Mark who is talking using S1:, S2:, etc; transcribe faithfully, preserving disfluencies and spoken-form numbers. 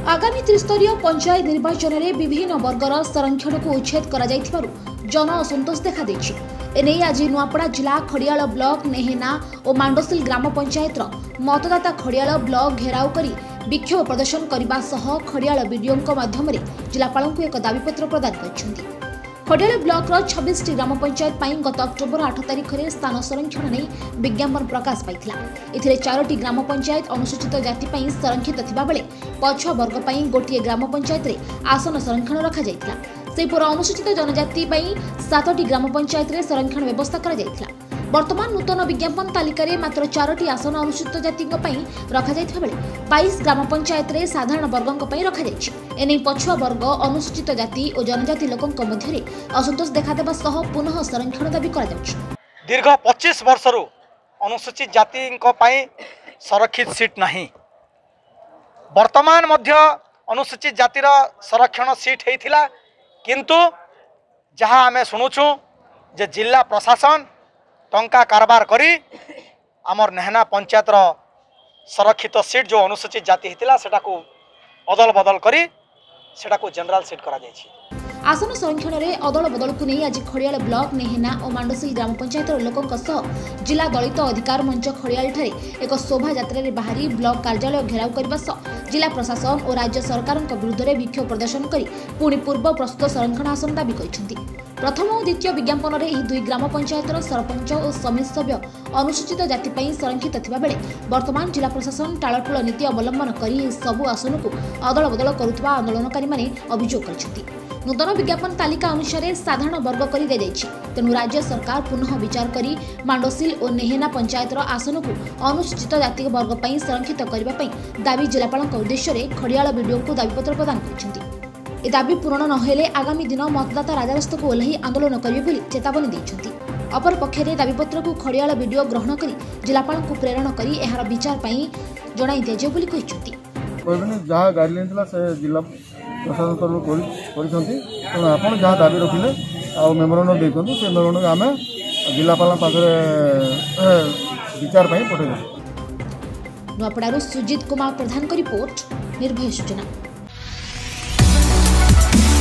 S1: आगामी त्रिस्तरीय पंचायत निर्वाचन में विभिन्न वर्गर संरक्षण को उच्छेद कर जन असंतोष देखा देछि। एने आज नुआपड़ा जिला खड़ियाल ब्लॉक नेहेना और मांडोसिल ग्राम पंचायत मतदाता खड़ियाल ब्लॉक घेराव करी विक्षोभ प्रदर्शन करने सह खड़ियाल बीडीओ माध्यम जिलापाल को एक दाबीपत्र प्रदान कर खड़ियाल ब्लॉक छब्बीस टी ग्राम पंचायत पर गत अक्टोबर आठ तारिख में स्थान संरक्षण नहीं विज्ञापन प्रकाश पाइथिला। एथिरे चारोटी ग्राम पंचायत अनुसूचित जाति पर संरक्षित थिबा बेले पछुआ वर्ग पर गोटे ग्राम पंचायत रे आसन संरक्षण रखा जाइथिला। सेहिपर अनुसूचित जनजाति पर सातटी ग्राम पंचायत रे संरक्षण व्यवस्था करा जाइथिला। वर्तमान नूतन विज्ञापन तालिका रे मात्र चारोटी आसन अनुसूचित जाति रखा जाइथिबा बेले बाईस ग्राम पंचायत रे साधारण वर्गों पर रखा जाइछि। एने पछुआ वर्ग अनुसूचित जाति और जनजाति लोकों मध्य असंतोष देखादेवा सह पुनः संरक्षण दाबी करा जाउछि।
S2: दीर्घ पच्चीस वर्ष रु अनुसूचित जाति संरक्षित सीट नहीं। वर्तमान मध्य अनुसूचित जातिर संरक्षण सीट होइथिला, किंतु जहाँ आमे शुणुछु जे जिला प्रशासन टंका कारबार करी आमर नेहना पंचायत संरक्षित सीट जो अनुसूचित जाति होइथिला सेटा को अदल बदल करी सेटा को जनरल सीट करा जायछि।
S1: आसन संरक्षण में अदल बदल को नहीं आज खड़ियाल ब्लॉक नेहेना और मांडोसिल ग्राम पंचायत लोकों सह जिला दलित अधिकार मंच खड़ियाल ठारे एक शोभा यात्रा रे बाहरी ब्लॉक कार्यालय घेराव करने सह जिला प्रशासन और राज्य सरकार विरुद्ध में विक्षोभ प्रदर्शन कर पुणी पूर्व प्रस्तुत संरक्षण आसन दाबी करछन्ति। प्रथम और द्वितीय विज्ञापन में यह दुई ग्राम पंचायत सरपंच और समिति सभ्य अनुसूचित जाति पर संरक्षित थिबा बेले वर्तमान जिला प्रशासन टालटुल नीति अवलंबन कर सबु आसन को अदल बदल करुवा आंदोलनकारी माने अभियोग करछन्ति। नूतन विज्ञापन तालिका अनुसार साधारण वर्ग कर दी जाइछि। तेणु राज्य सरकार पुनः विचार करी मांडोसिल और नेहेना पंचायत आसन को अनुसूचित जाति वर्ग पर संरक्षित करने दाबी जिलापाल उद्देश्य खड़ियाल बीडीओ को दाबीपत्र प्रदान करछन्ति। ए दाबी पूरण नहेले आगामी दिन मतदाता राजरास्ता को ओह्लाई आंदोलन करेंगे चेतावनी देइछन्ति। अपर पक्षरे दाबीपत्र को खड़ियाल बीडीओ ग्रहण करी जिलापाल को प्रेरण करी एहार विचार पई जणाई दियाजे बोली कहिछन्ति।
S3: जहाँ गाइडलाइन था से जिला प्रशासन तरफ तेणु आप जहाँ दाबी रखिले आ मेमोरांडम देते से मेमोरांडम आम जिलापाल पाखे विचार पठे।
S1: नुआपड़ारू सुजित कुमार प्रधान को रिपोर्ट निर्भय सूचना।